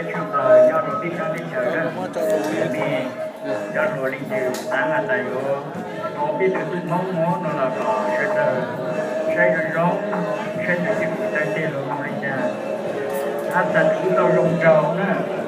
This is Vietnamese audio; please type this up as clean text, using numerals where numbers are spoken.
cái chụp là do đầu tiên trong đi chờ đó thì do rồi linh chịu sáng là tại có biết được tôi mong muốn nó là có sẽ rong sẽ được cái tay tiền rồi không linh cha anh ta chúng tôi rung rong đó